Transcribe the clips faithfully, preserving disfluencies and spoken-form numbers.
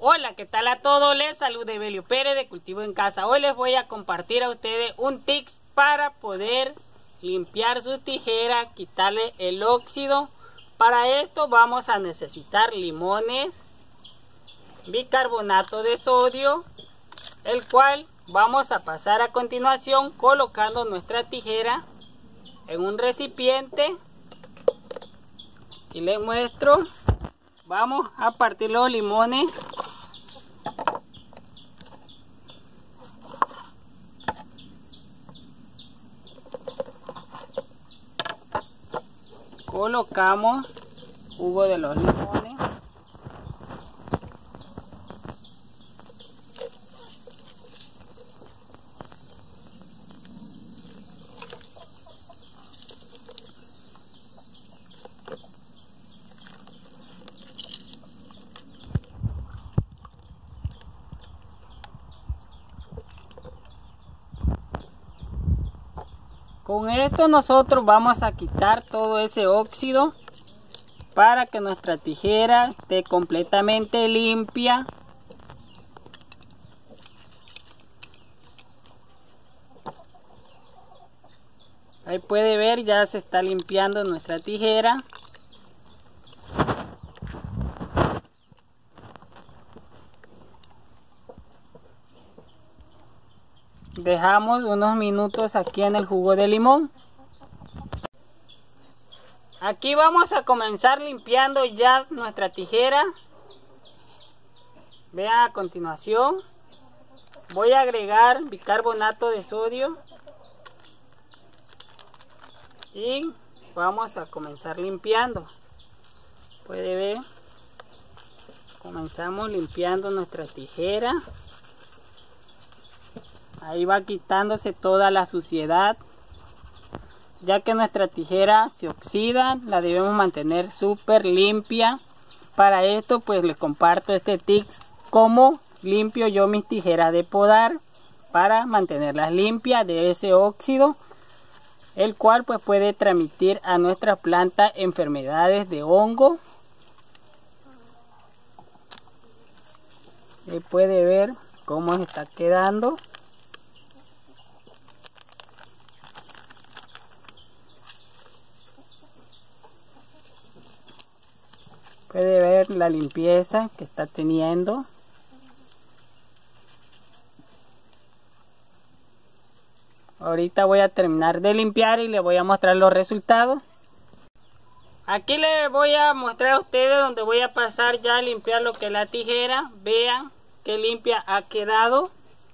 Hola, ¿qué tal a todos? Les saluda Evelio Pérez de Cultivo en Casa. Hoy les voy a compartir a ustedes un tips para poder limpiar su tijera, quitarle el óxido. Para esto vamos a necesitar limones, bicarbonato de sodio, el cual vamos a pasar a continuación colocando nuestra tijera en un recipiente. Y les muestro, vamos a partir los limones. Colocamos jugo de los limones. Con esto nosotros vamos a quitar todo ese óxido para que nuestra tijera esté completamente limpia. Ahí puede ver, ya se está limpiando nuestra tijera. Dejamos unos minutos aquí en el jugo de limón. Aquí vamos a comenzar limpiando ya nuestra tijera. Vean a continuación. Voy a agregar bicarbonato de sodio. Y vamos a comenzar limpiando. Puede ver. Comenzamos limpiando nuestra tijera. Ahí va quitándose toda la suciedad, ya que nuestra tijera se oxida, la debemos mantener súper limpia. Para esto pues les comparto este tips, cómo limpio yo mis tijeras de podar para mantenerlas limpias de ese óxido, el cual pues puede transmitir a nuestra planta enfermedades de hongo. Ahí puede ver cómo se está quedando. Puede ver la limpieza que está teniendo. Ahorita voy a terminar de limpiar y les voy a mostrar los resultados. Aquí les voy a mostrar a ustedes donde voy a pasar ya a limpiar lo que es la tijera. Vean qué limpia ha quedado.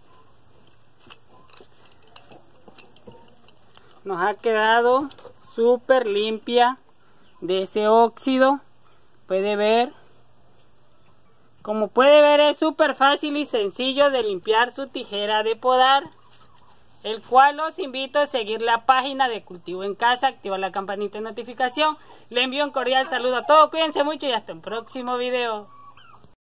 Nos ha quedado súper limpia de ese óxido. Puede ver, como puede ver, es súper fácil y sencillo de limpiar su tijera de podar, el cual los invito a seguir la página de Cultivo en Casa, activar la campanita de notificación. Le envío un cordial saludo a todos, cuídense mucho y hasta un próximo video.